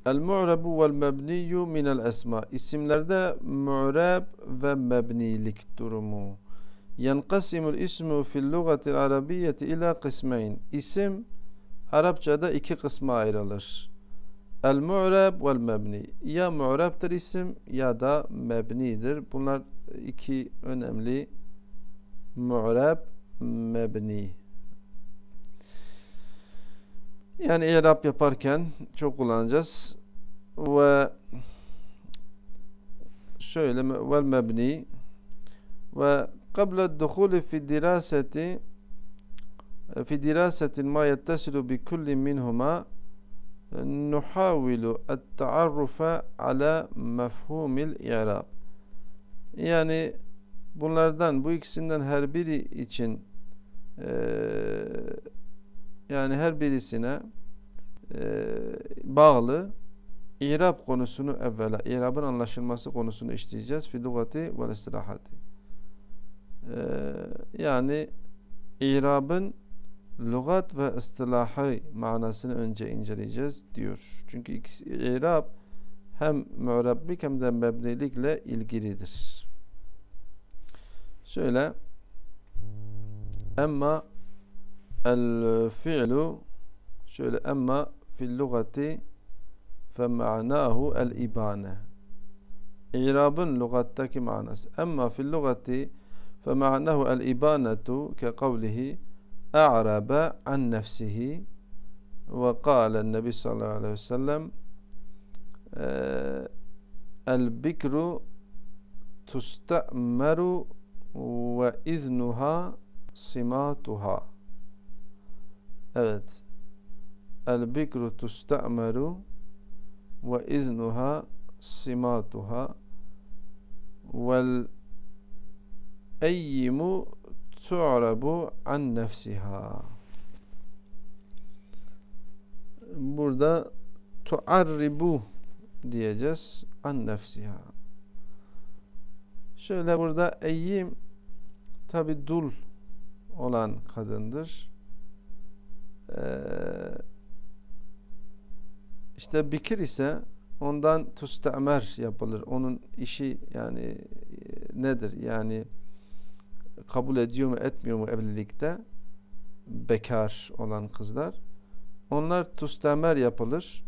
El-mu'rebu vel mebniyyu minel esma. İsimlerde mu'reb ve mebnilik durumu. Yenqasimul ismu fil lugatil arabiyyeti ila kısmeyn. İsim Arapçada iki kısma ayrılır. El-mu'reb vel mebni. Ya mu'rebdir isim ya da mebnidir. Bunlar iki önemli. Mu'reb, mebni. Yani i'rab yaparken çok kullanacağız. Ve şöyle vel mebni ve qabla dukhuli fi dirasetin ma yettesilu bi kulli minhuma nuhavilu et-ta'arrufa ala mefhumil i'rab. Yani bunlardan, bu ikisinden her biri için yani her birisine bağlı İrab konusunu evvela, İrab'ın anlaşılması konusunu işleyeceğiz. Fi lugati vel istilahati. Yani İrab'ın lügat ve istilahı manasını önce inceleyeceğiz diyor. Çünkü İrab hem mu'rablik hem de mebnilikle ilgilidir. Şöyle emma el fi'lu şöyle emma fil lugati fe ma'nahu el ibane. İrabın lügattaki manası. Emma fil lugati fe ma'nahu el ibanetu ke kavlihi a'rabe an nefsihi ve kâle nebi sallallahu aleyhi ve sellem el bikru tusta'meru ve iznuha simatuha. Evet. El bikru tusta'meru ve iznuha simatuha vel eyyimu tu'rabu an nefsiha. Burada tu'arribu diyeceğiz an nefsiha. Şöyle burada eyyim tabi dul olan kadındır. İşte bikir ise ondan tustemer yapılır. Onun işi yani nedir? Yani kabul ediyor mu etmiyor mu evlilikte bekar olan kızlar. Onlar tustemer yapılır.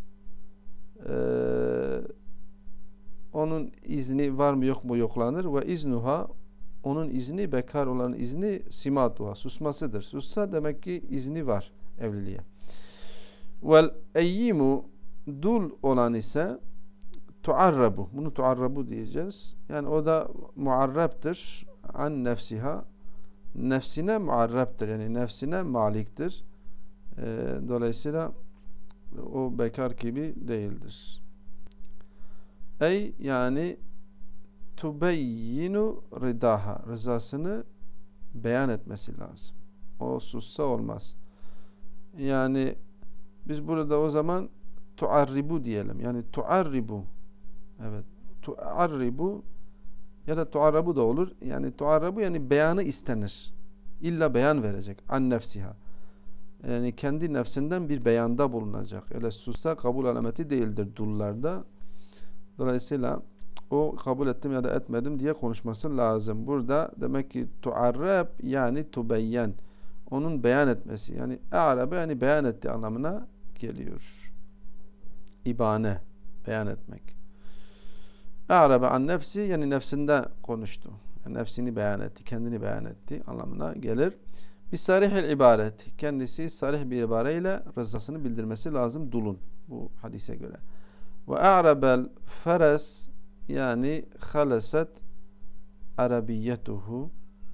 Onun izni var mı yok mu yoklanır ve iznuha onun izni bekar olan izni simatuha susmasıdır. Sussa demek ki izni var evliliğe. Vel eyyimu dul olan ise tuarrabu. Bunu tuarrabu diyeceğiz. Yani o da muarrabtır an nefsiha. Nefsine muarrabtır. Yani nefsine maliktir. Dolayısıyla o bekar gibi değildir. Ey yani tubeyyinu ridaha. Rızasını beyan etmesi lazım. O sussa olmaz. Yani biz burada o zaman tuarribu diyelim. Yani tuarribu. Evet. Tuarribu ya da tuarrabu da olur. Yani tuarrabu yani beyanı istenir. İlla beyan verecek. An nefsiha. Yani kendi nefsinden bir beyanda bulunacak. Öyle sussa kabul alameti değildir dullarda. Dolayısıyla o kabul ettim ya da etmedim diye konuşması lazım. Burada demek ki tuarrab yani tubeyyen. Onun beyan etmesi. Yani a'rabe yani beyan etti anlamına geliyor. İbane. Beyan etmek. A'rabe an nefsi yani nefsinde konuştu. Yani nefsini beyan etti. Kendini beyan etti anlamına gelir. Bir sarihil ibaret. Kendisi sarih bir ibareyle rızasını bildirmesi lazım dulun. Bu hadise göre. Ve a'rabel feres yani haleset arabiyyetuhu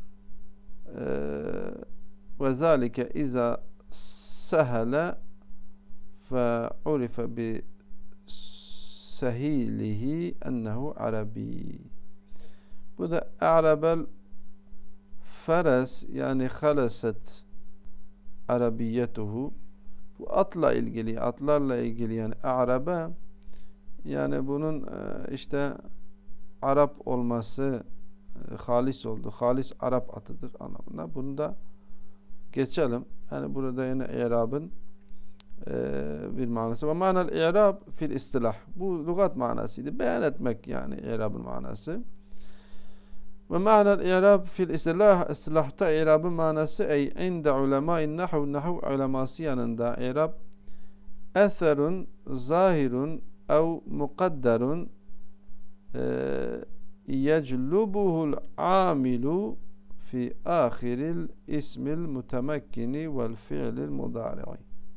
ve zâlike izâ sehele fe urife bi sehilihi ennehu arabi. Bu da a'rabel feres yani haleset arabiyyetuhu. Bu atla ilgili, atlarla ilgili yani a'rabe yani bunun işte Arap olması halis oldu. Halis Arap atıdır anlamına. Bunu da geçelim. Yani burada yine i'rabın bir manası. Ve manal i'rab fil istilah. Bu lügat manasıydı. Beyan etmek yani i'rabın manası. Ve manal i'rab fil istilah. İstilahta i'rabın manası ey inde ulemâin nahu uleması yanında i'rab eserun zahirun ev mukadderun yeclubuhul amilu fi ahiril ismil mutemekkini vel fi'lil mudari'i.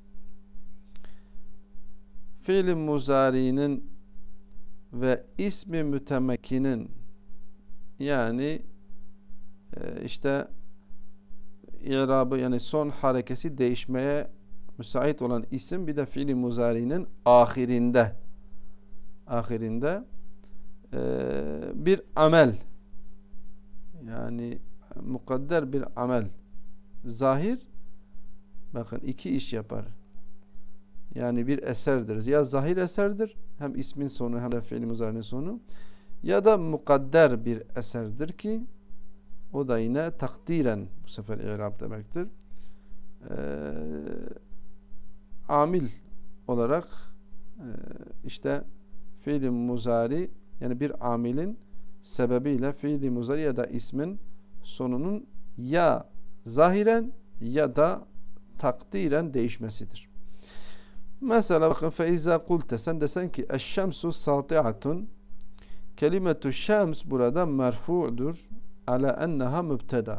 Fiil-i muzari'nin ve ismi mütemekkinin yani işte i'rabı yani son harekesi değişmeye müsait olan isim bir de fiil-i muzari'nin ahirinde bir amel yani mukadder bir amel zahir bakın iki iş yapar. Yani bir eserdir. Ya zahir eserdir hem ismin sonu hem de fiil-i muzari'nin sonu ya da mukadder bir eserdir ki o da yine takdiren bu sefer i'rab demektir. Amil olarak işte fiil-i muzari yani bir amilin sebebiyle fiil-i muzari ya da ismin sonunun ya zahiren ya da takdiren değişmesidir. Mesela bakın feiza kulte sen desen ki eşşemsu sati'atun kelimetu şems burada merfu'dur ala enneha mübteda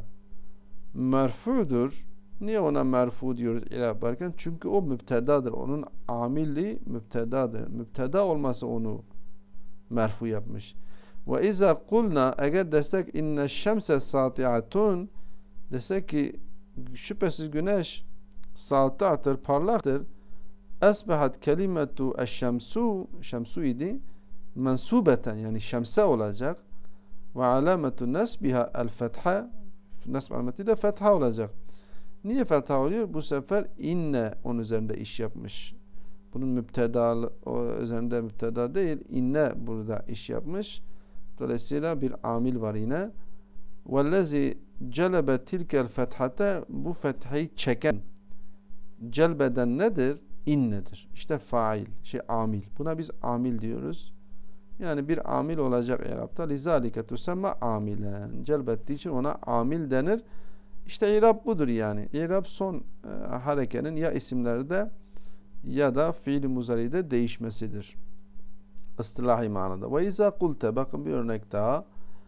merfu'dur. Niye ona merfu diyoruz i'rab yaparken? Çünkü o mübtedadır. Onun amili mübtedadır. Mübteda olması onu merfu yapmış. Ve izâ kulna eğer desek inne şemse sati'atun desek ki şüphesiz güneş sati'attır, parlaktır. Esbehat kelimetu eşşemsu şemsu idi mensubeten yani şemse olacak ve alametu nesbiha el fetha nesb alameti de fetha olacak. Niye fetha oluyor? Bu sefer inne onun üzerinde iş yapmış. Bunun müpteda üzerinde müpteda değil inne burada iş yapmış. Dolayısıyla bir amil var yine. Vellezi celebe tilkel fethate bu fethayı çeken celbeden nedir? İnnedir. İşte fail, amil. Buna biz amil diyoruz. Yani bir amil olacak i'rabta. Lizalike tusemma amilen. Celbettiği için ona amil denir. İşte i'rab budur yani. İ'rab son harekenin ya isimlerde ya da fiil-i muzari'de değişmesidir. İstilahi manada. Ve izâ kulte bakın bir örnek daha.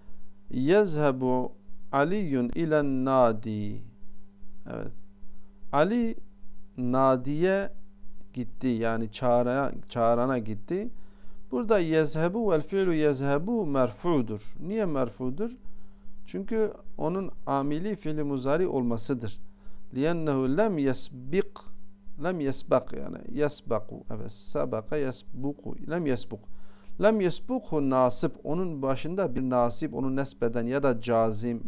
Yezhebu Aliyyun ilen nadi. Evet. Ali nadiye gitti yani çağırana gitti. Burada yezhebu vel fi'lu yezhebu merfudur. Niye merfudur? Çünkü onun amili fiil-i muzari olmasıdır. Liyennehu lem yesbak yani yesbaku evet sabaka yesbuku lem yesbuk lem yesbukhu nasip onun başında bir nasip onu nesbeden ya da cazim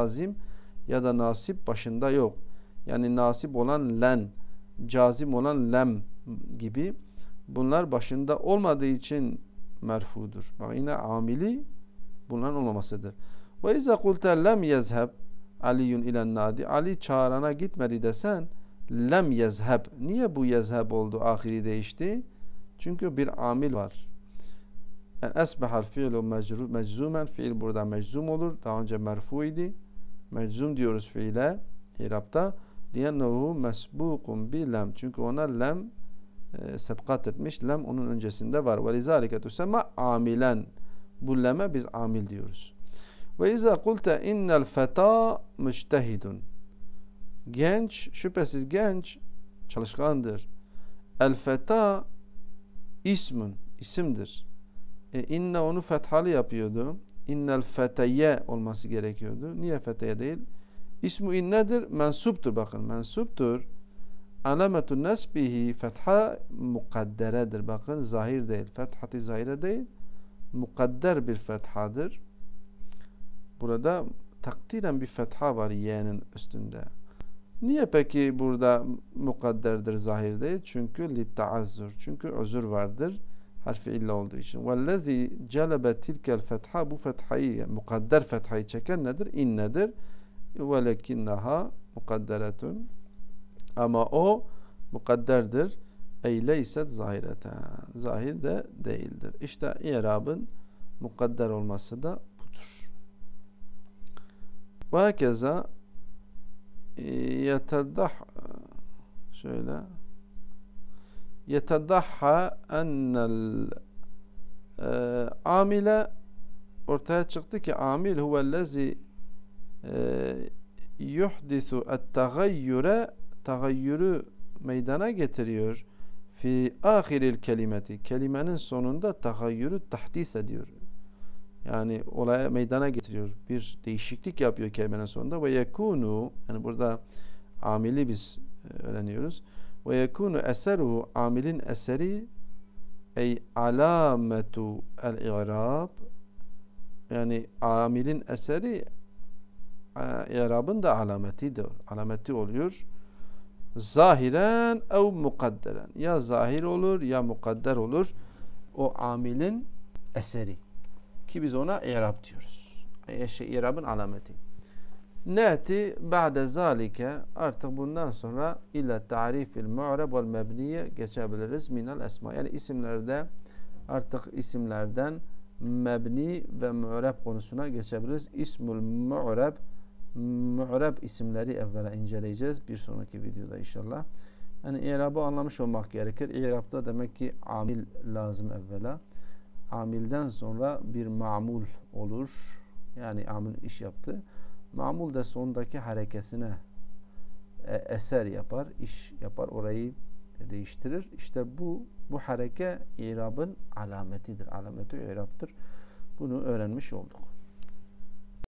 ya da nasip başında yok. Yani nasip olan len cazim olan lem gibi bunlar başında olmadığı için merfudur. Bak yine amili bunların olmamasıdır. Ve izâ kulte lem yezheb Aliyyun ilen nadi Ali çağırana gitmedi desen lem yezheb. Niye bu yezheb oldu? Ahiri değişti. Çünkü bir amil var. En esbehal fiilu meczumen. Fiil burada meczum olur. Daha önce merfu idi. Meczum diyoruz fiile. İrabta. Liyennehu mesbukun bi lem. Çünkü ona lem sebkat etmiş. Lem onun öncesinde var. Ve lizalike tusemma amilen. Bu leme biz amil diyoruz. Ve izâ kulte innel feta müçtehidun. Genç, şüphesiz genç, çalışkandır. El feta ismun, isimdir. İnne onu fethalı yapıyordu. İnnel feteye olması gerekiyordu. Niye feteye değil? İsmu innedir, mensuptur bakın. Mensuptur. Alametun nesbihi fetha mukadderedir. Bakın zahir değil. Fethati zahire değil. Mukadder bir fethadır. Burada takdiren bir fetha var yeğenin üstünde. Niye peki burada mukadderdir zahir değil? Çünkü littaazzur. Çünkü özür vardır. Harfi illa olduğu için. Vellezî celebe tilkel fetha bu fethayı yani mukadder fethayı çeken nedir? İnnedir. Velekinnaha mukadderetun. Ama o mukadderdir. ey leyset zahireten. Zahir de değildir. İşte i'rabın mukadder olması da budur. Ve hakeza yetedahha ennel amile, ortaya çıktı ki amil huvellezi yuhdisu et-tagayyure, tagayyürü meydana getiriyor fi ahiril kelimeti, kelimenin sonunda tagayyürü tahdis ediyor. Yani olaya meydana getiriyor. Bir değişiklik yapıyor kelimenin sonunda. Ve yekunu, yani burada amili biz öğreniyoruz. Ve yekunu eseruhu, amilin eseri ey alametu el-i'rab, yani amilin eseri i'rabın da alametidir. Alameti oluyor. Zahiren ev mukadderen. Ya zahir olur ya mukadder olur. O amilin eseri. Ki biz ona i'rab diyoruz. İ'rabın alameti. Neti ba'de zalike, artık bundan sonra illa ta'rifil mu'rab vel mebniye geçebiliriz minel esma. Yani isimlerde artık isimlerden mebni ve mu'rab konusuna geçebiliriz. İsmul mu'rab, mu'rab isimleri evvela inceleyeceğiz bir sonraki videoda inşallah. Yani i'rabı anlamış olmak gerekir. İ'rabda demek ki amil lazım evvela. Amilden sonra bir ma'mul olur. Yani amil iş yaptı. Ma'mul da sondaki harekesine eser yapar, iş yapar, orayı değiştirir. İşte bu hareke i'rabın alametidir. Alameti i'rab'tır. Bunu öğrenmiş olduk.